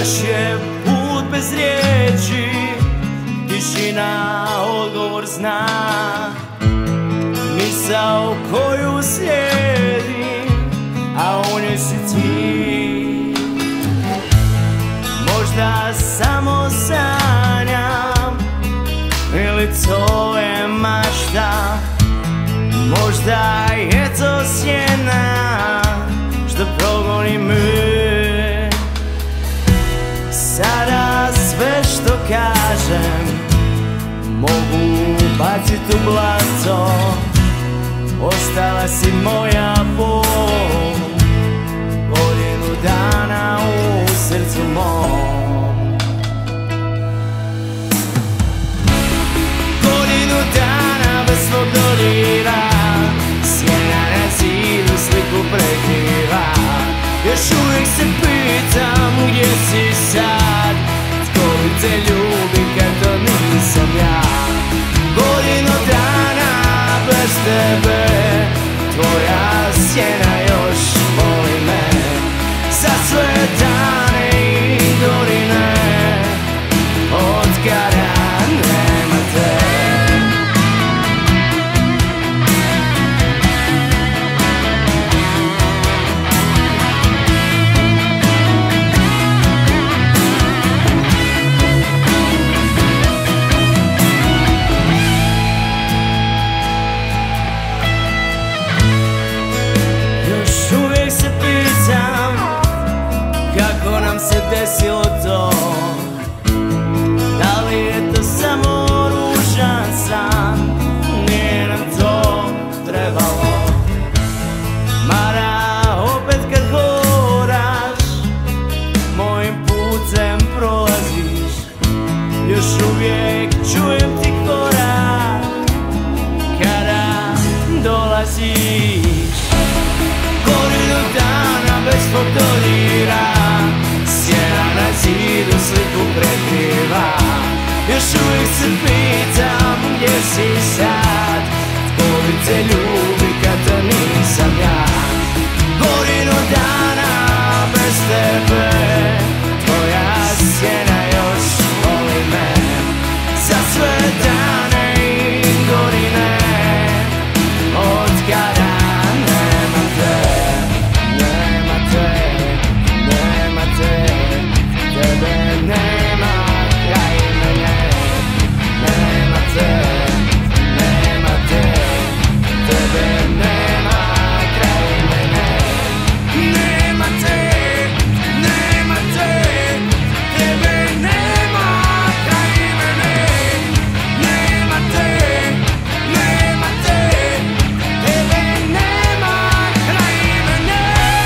Naš je put bez riječi, tišina odgovor zna. Misao koju slijedim, a u njoj si ti. Možda samo sanjam, ili to je mašta. Možda je to sjena što progoni me. Sada sve što kažem mogu bacit u blato. Ostala si moja bol, godinu dana u srcu mom. Godinu dana bez svog dodira, sjena na zidu sliku prekriva. Još uvijek se pitam gdje si sad, tko li te ljubi kad to nisam ja. Godinu dana bez tebe, tvoja sjena još voli me. Za sve dane i godine, od kada nema te. Kako nam se desilo to? Da li je to samo ružan san? Nije nam to trebalo. Mada opet kad hodaš, mojim putem prolaziš. Još uvijek čujem ti korak kada dolaziš. Godinu dana bez tvog dodira, sjena na zidu sliku prekriva. Još uvijek se pitam gdje si sad, tko li te ljubi kad to nisam ja. Godinu dana bez tebe, tvoja sjena još voli me. Za sve dane i godine, od kada nema te. Tebe nema kraj mene, nema te, nema te. Tebe nema kraj mene, nema te, nema te. Tebe nema kraj mene, nema te, nema te. Tebe nema kraj mene.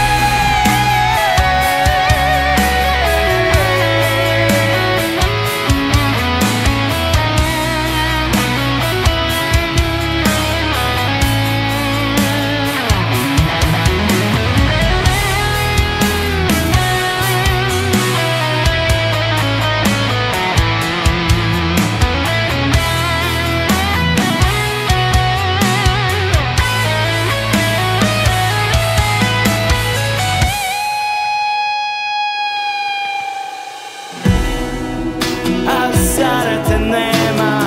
A sada te nema,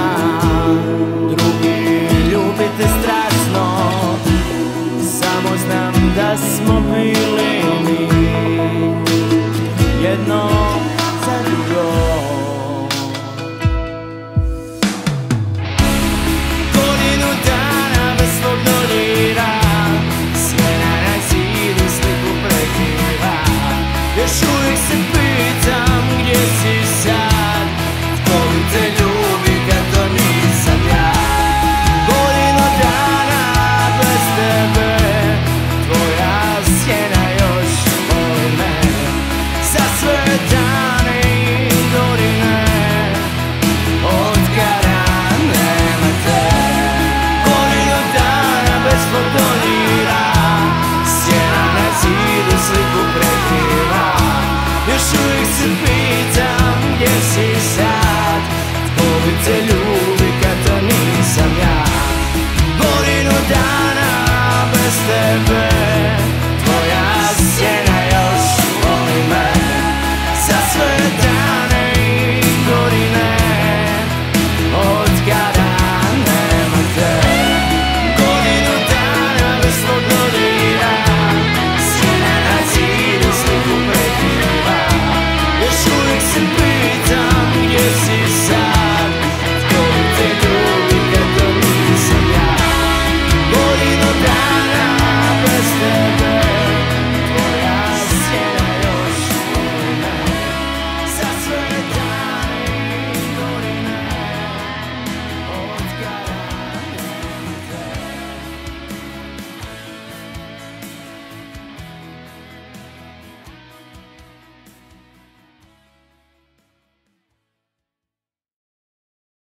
drugi ljubite strašno. Samo znam da smo bili